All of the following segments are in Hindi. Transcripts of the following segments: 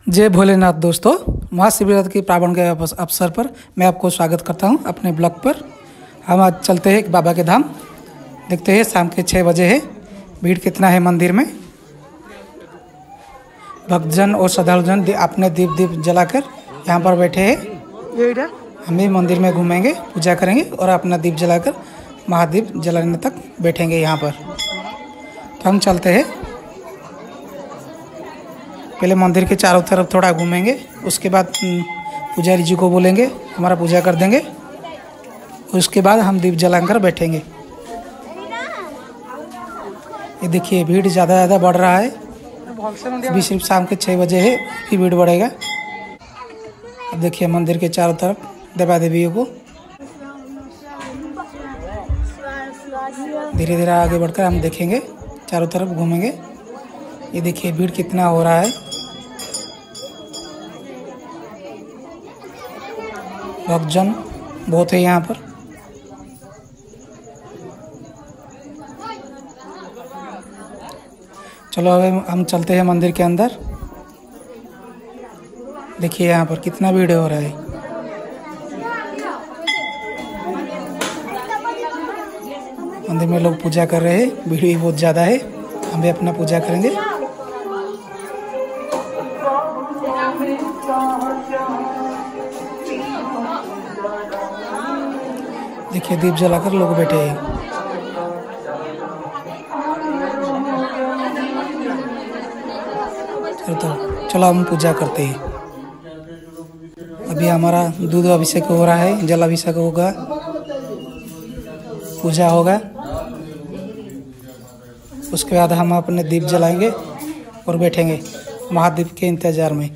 जय भोलेनाथ दोस्तों, महाशिवरात्रि के पावन के अवसर पर मैं आपको स्वागत करता हूं अपने ब्लॉग पर। हम आज चलते हैं बाबा के धाम। देखते हैं शाम के 6 बजे है, भीड़ कितना है मंदिर में। भक्तजन और श्रद्धालुजन अपने दीप जलाकर यहाँ पर बैठे हैं। हम भी मंदिर में घूमेंगे, पूजा करेंगे और अपना दीप जलाकर महादीप जलाने तक बैठेंगे यहाँ पर। तो हम चलते हैं, पहले मंदिर के चारों तरफ थोड़ा घूमेंगे, उसके बाद पुजारी जी को बोलेंगे, हमारा पूजा कर देंगे। उसके बाद हम दीप जलाकर बैठेंगे। ये देखिए भीड़ ज़्यादा बढ़ रहा है। अभी सिर्फ शाम के 6 बजे है, फिर भीड़ बढ़ेगा। अब देखिए मंदिर के चारों तरफ देवा देवियों को धीरे धीरे आगे बढ़कर हम देखेंगे, चारों तरफ घूमेंगे। ये देखिए भीड़ कितना हो रहा है। भक्तजन बहुत है यहाँ पर। चलो अब हम चलते हैं मंदिर के अंदर। देखिए यहाँ पर कितना भीड़ हो रहा है। मंदिर में लोग पूजा कर रहे हैं, भीड़ भी बहुत ज़्यादा है। हम भी अपना पूजा करेंगे। देखिए दीप जलाकर लोग बैठे हैं। चलो हम पूजा करते हैं। अभी हमारा दूध अभिषेक हो रहा है, जल अभिषेक होगा, पूजा होगा। उसके बाद हम अपने दीप जलाएंगे और बैठेंगे महादीप के इंतजार में।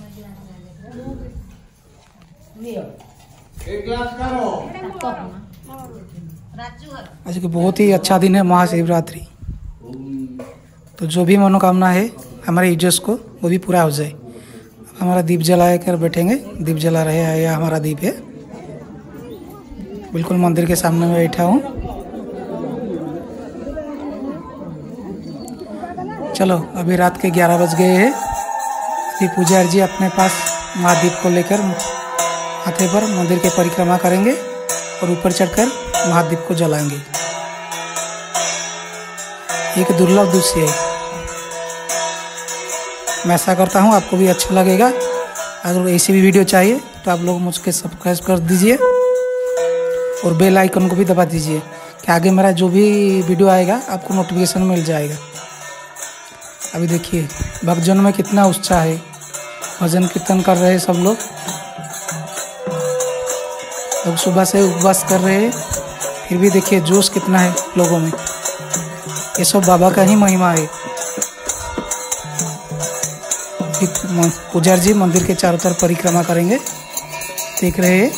आज के बहुत ही अच्छा दिन है, महाशिवरात्रि। तो जो भी मनोकामना है हमारे यूजर्स को, वो भी पूरा हो जाए। हमारा दीप जला कर बैठेंगे। दीप जला रहे हैं, यह हमारा दीप है। बिल्कुल मंदिर के सामने में बैठा हूँ। चलो अभी रात के 11 बज गए हैं। अभी पुजारी जी अपने पास महादीप को लेकर हाथे पर मंदिर के परिक्रमा करेंगे और ऊपर चढ़कर महादीप को जलाएंगे। एक दुर्लभ दृश्य है। मैं ऐसा करता हूँ, आपको भी अच्छा लगेगा। अगर ऐसी भी वीडियो चाहिए तो आप लोग मुझको सब्सक्राइब कर दीजिए और बेल आइकन को भी दबा दीजिए कि आगे मेरा जो भी वीडियो आएगा आपको नोटिफिकेशन मिल जाएगा। अभी देखिए भक्तजनों में कितना उत्साह है। भजन कीर्तन कर रहे हैं सब लोग सुबह से उपवास कर रहे हैं, फिर भी देखिए जोश कितना है लोगों में। ये सब बाबा का ही महिमा है। पुजारी जी मंदिर के चारों तरफ परिक्रमा करेंगे, देख रहे हैं।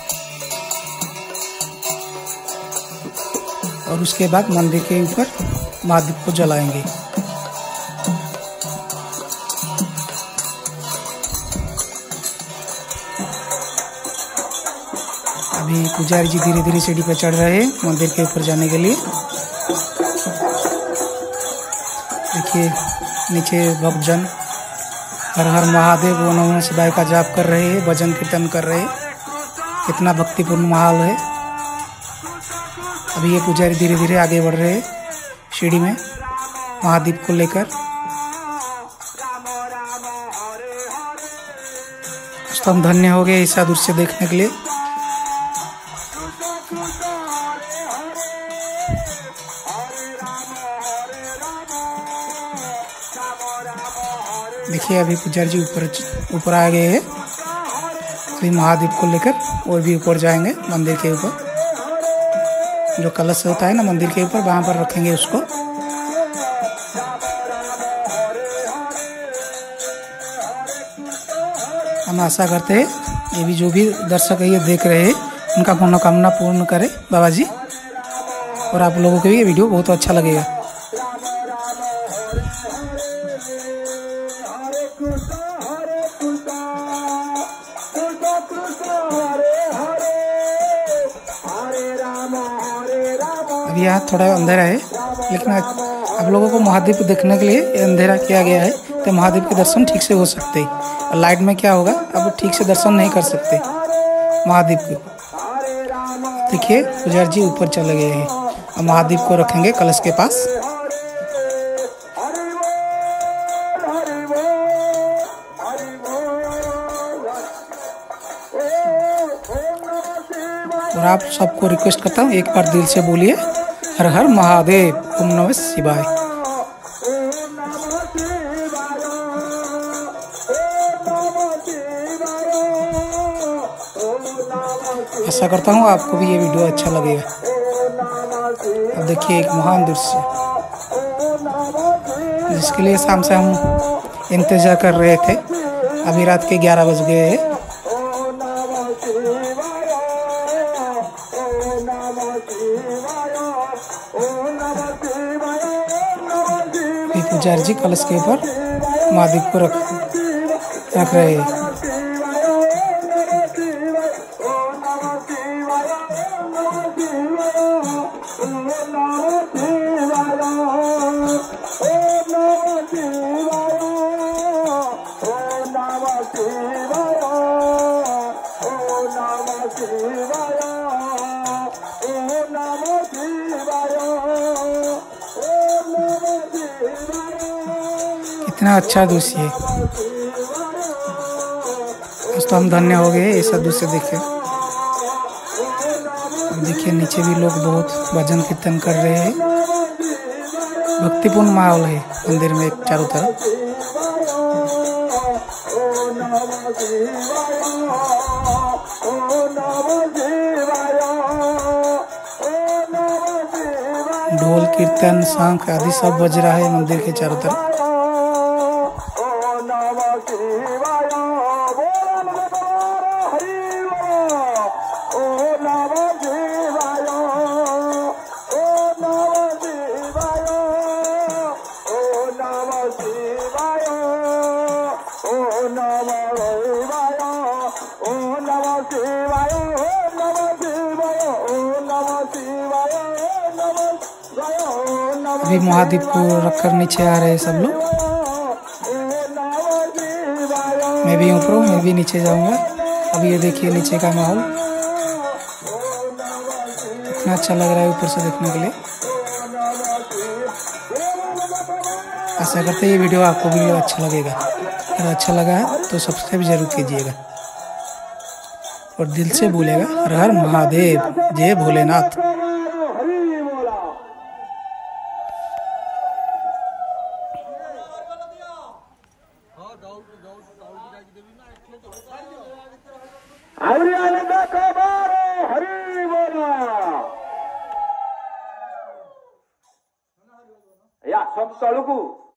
और उसके बाद मंदिर के ऊपर महादीप को जलाएंगे। अभी पुजारी जी धीरे धीरे सीढ़ी पर चढ़ रहे हैं मंदिर के ऊपर जाने के लिए। देखिए नीचे भक्तजन हर हर महादेव वो नमः शिवाय का जाप कर रहे हैं, भजन कीर्तन कर रहे हैं। कितना भक्तिपूर्ण माहौल है। अभी ये पुजारी धीरे धीरे आगे बढ़ रहे हैं सीढ़ी में महादीप को लेकर। तो हम धन्य हो गए ऐसा दृश्य देखने के लिए। देखिए अभी पुजारी जी ऊपर आ गए हैं। अभी महादीप को लेकर और भी ऊपर जाएंगे मंदिर के ऊपर। जो कलश होता है ना मंदिर के ऊपर, वहां पर रखेंगे उसको। हम आशा करते हैं ये भी जो भी दर्शक ये देख रहे हैं उनका मनोकामना पूर्ण करे बाबा जी, और आप लोगों को भी ये वीडियो बहुत अच्छा लगेगा। अभी यहाँ थोड़ा अंधेरा है, लेकिन आप लोगों को महाद्वीप देखने के लिए अंधेरा किया गया है, तो महाद्वीप के दर्शन ठीक से हो सकते हैं। और लाइट में क्या होगा, अब ठीक से दर्शन नहीं कर सकते महाद्वीप को। देखिए पुजारी जी ऊपर चले गए हैं। अब महाद्वीप को रखेंगे कलश के पास। और आप सबको रिक्वेस्ट करता हूँ, एक बार दिल से बोलिए हर हर महादेव, ओम नमः शिवाय। आशा करता हूँ आपको भी ये वीडियो अच्छा लगेगा। अब देखिए एक महान दृश्य जिसके लिए शाम से हम इंतजार कर रहे थे। अभी रात के 11 बज गए हैं। पुजारी जी कलश के ऊपर महाद्वीप को रख रहे हैं। कितना अच्छा दृश्य है दोस्तों, हम धन्य हो गए ऐसा दृश्य देखे। देखिए नीचे भी लोग बहुत भजन कीर्तन कर रहे हैं। भक्तिपूर्ण माहौल है मंदिर में चारों तरफ। ढोल कीर्तन शंख आदि सब बज रहा है मंदिर के चारों तरफ। अभी महाद्वीप को रखकर नीचे आ रहे हैं सब लोग। मैं भी ऊपर हूँ, मैं भी नीचे जाऊंगा। अभी ये देखिए नीचे का माहौल कितना अच्छा लग रहा है ऊपर से देखने के लिए। आशा करते हैं ये वीडियो आपको भी अच्छा लगेगा। अगर अच्छा लगा है तो सब्सक्राइब जरूर कीजिएगा और दिल से बोलेगा हर हर महादेव, जय भोलेनाथ। या सब तळुकू